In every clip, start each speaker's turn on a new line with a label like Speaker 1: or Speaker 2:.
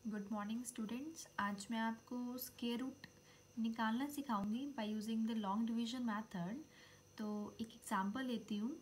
Speaker 1: Good morning students. आज मैं आपको स्क्वायर रूट निकालना सिखाऊंगी by using the long division method. तो एक एग्जांपल लेती हूँ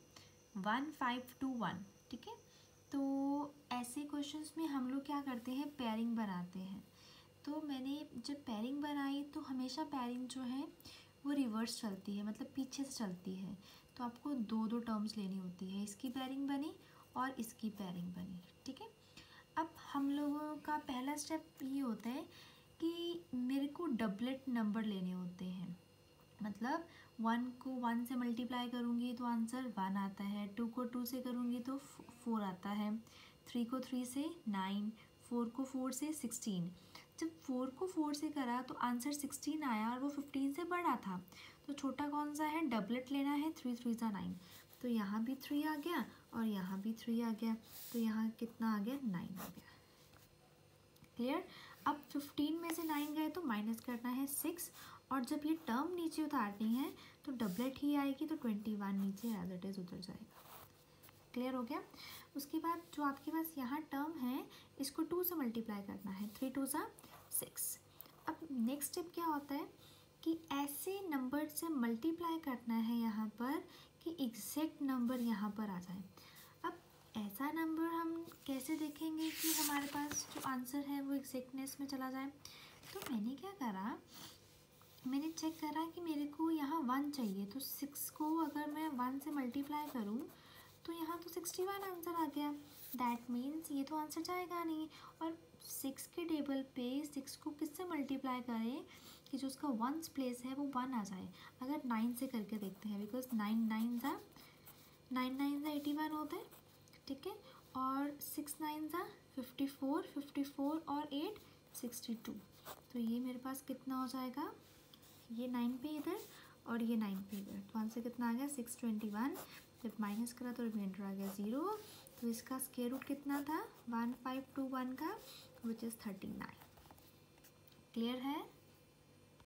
Speaker 1: 1521। ठीक है, तो ऐसे क्वेश्चंस में हम लोग क्या करते हैं, पेयरिंग बनाते हैं। तो मैंने जब पेयरिंग बनाई तो हमेशा पेयरिंग जो है वो रिवर्स चलती है, मतलब पीछे से चलती है। तो आपको दो दो टर्म्स लेनी होती है, इसकी पेयरिंग बनी और इसकी पेयरिंग बनी। ठीक है, अब हम लोगों का पहला स्टेप ये होता है कि मेरे को डबलेट नंबर लेने होते हैं। मतलब 1 को 1 से मल्टीप्लाई करूँगी तो आंसर 1 आता है, 2 को 2 से करूँगी तो 4 आता है, 3 को 3 से 9, 4 को 4 से 16। जब 4 को 4 से करा तो आंसर 16 आया और वो 15 से बड़ा था। तो छोटा कौन सा है, डबलेट लेना है, 3 3 सा 9। तो यहाँ भी 3 आ गया और यहाँ भी 3 आ गया, तो यहाँ कितना आ गया, 9 आ गया। क्लियर। अब 15 में से 9 गए तो माइनस करना है 6, और जब ये टर्म नीचे उतारनी है तो डबलेट ही आएगी, तो 21 नीचे एज इट इज़ उतर जाएगा। क्लियर हो गया। उसके बाद जो आपके पास यहाँ टर्म है इसको 2 से मल्टीप्लाई करना है, 3 2 सा 6। अब नेक्स्ट स्टेप क्या होता है कि ऐसे नंबर से मल्टीप्लाई करना है यहाँ पर कि एग्जैक्ट नंबर यहाँ पर आ जाए। अब ऐसा नंबर हम कैसे देखेंगे कि हमारे पास जो आंसर है वो एग्जैक्टनेस में चला जाए। तो मैंने क्या करा, मैंने चेक करा कि मेरे को यहाँ 1 चाहिए, तो 6 को अगर मैं 1 से मल्टीप्लाई करूँ तो यहाँ तो 61 आंसर आ गया। दैट मीन्स ये तो आंसर जाएगा नहीं। और 6 के टेबल पे 6 को किससे मल्टीप्लाई करें कि जो उसका वंस प्लेस है वो 1 आ जाए। अगर 9 से करके देखते हैं, बिकॉज 9 9 ज़ा 81 होता है। ठीक है, और 6 9 ज़ा 54 और 8 62। तो ये मेरे पास कितना हो जाएगा, ये 9 पे इधर और ये 9 पे इधर, तो आंसर कितना आ गया 621। जब माइनस करा तो रिमाइंडर आ गया 0। तो इसका स्क्वायर रूट कितना था 1521 का, विच इज़ 39। क्लियर है।